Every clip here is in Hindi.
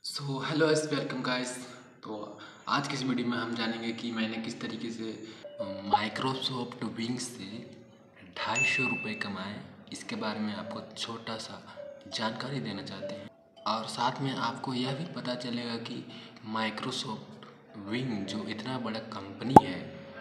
सो हेलो एस वेलकम गाइस। तो आज की इस वीडियो में हम जानेंगे कि मैंने किस तरीके से माइक्रोसॉफ्ट विंग से 250 रुपये कमाए। इसके बारे में आपको छोटा सा जानकारी देना चाहते हैं और साथ में आपको यह भी पता चलेगा कि माइक्रोसॉफ्ट विंग जो इतना बड़ा कंपनी है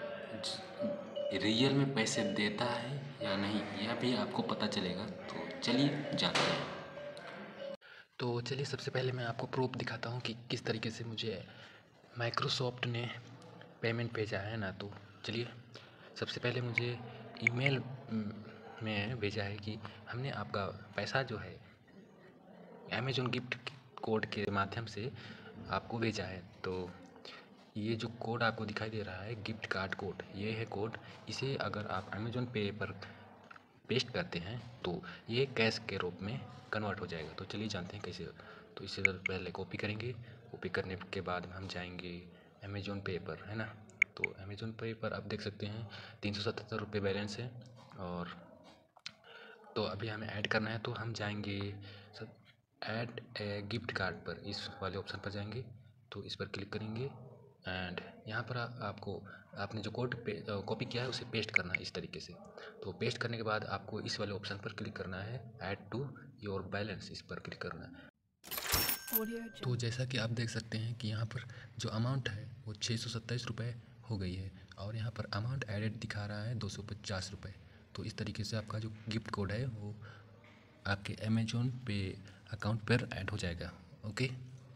रियल में पैसे देता है या नहीं, यह भी आपको पता चलेगा। तो चलिए जानते हैं। तो चलिए सबसे पहले मैं आपको प्रूफ दिखाता हूँ कि किस तरीके से मुझे माइक्रोसॉफ्ट ने पेमेंट भेजा है ना। तो चलिए सबसे पहले मुझे ईमेल में भेजा है कि हमने आपका पैसा जो है अमेज़न गिफ्ट कोड के माध्यम से आपको भेजा है। तो ये जो कोड आपको दिखाई दे रहा है गिफ्ट कार्ड कोड, ये है कोड। इसे अगर आप अमेज़न पे पर पेस्ट करते हैं तो ये कैश के रूप में कन्वर्ट हो जाएगा। तो चलिए जानते हैं कैसे। तो इसे पहले कॉपी करेंगे, कॉपी करने के बाद हम जाएंगे अमेज़न पे पर, है ना। तो अमेज़न पे पर आप देख सकते हैं 377 रुपये बैलेंस है। और तो अभी हमें ऐड करना है, तो हम जाएंगे सब ऐड ए गिफ्ट कार्ड पर, इस वाले ऑप्शन पर जाएंगे। तो इस पर क्लिक करेंगे एंड यहाँ पर आपको आपने जो कोड पे कॉपी किया है उसे पेस्ट करना है इस तरीके से। तो पेस्ट करने के बाद आपको इस वाले ऑप्शन पर क्लिक करना है ऐड टू योर बैलेंस, इस पर क्लिक करना है। तो जैसा कि आप देख सकते हैं कि यहाँ पर जो अमाउंट है वो 627 रुपये हो गई है और यहाँ पर अमाउंट एडेड दिखा रहा है 250 रुपये। तो इस तरीके से आपका जो गिफ्ट कोड है वो आपके अमेज़न पे अकाउंट पर ऐड हो जाएगा। ओके,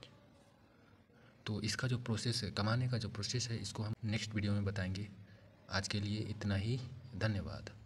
तो इसका जो प्रोसेस है, कमाने का जो प्रोसेस है, इसको हम नेक्स्ट वीडियो में बताएंगे। आज के लिए इतना ही, धन्यवाद।